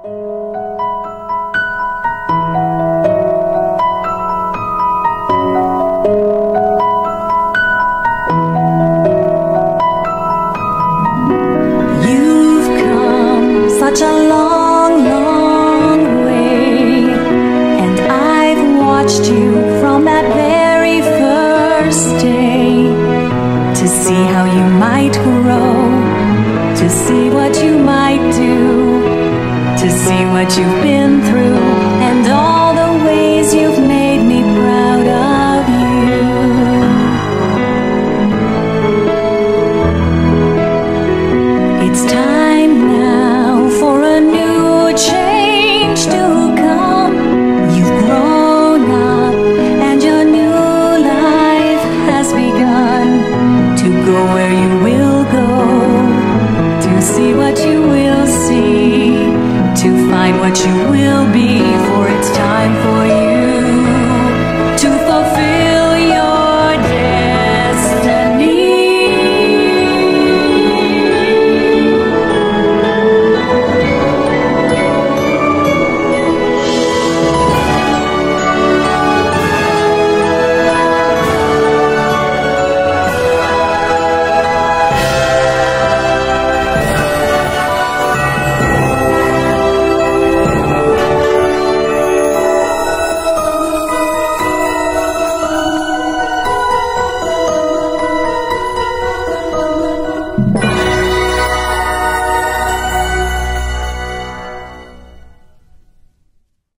Such a long, long way, and I've watched you from that very first day, to see how you might grow, to see what you might do, to see what you've been through, and all the ways you've made me proud of you. It's time now for a new change to come. You've grown up and your new life has begun, to go where you will go, to see what you will see, to find what you will be.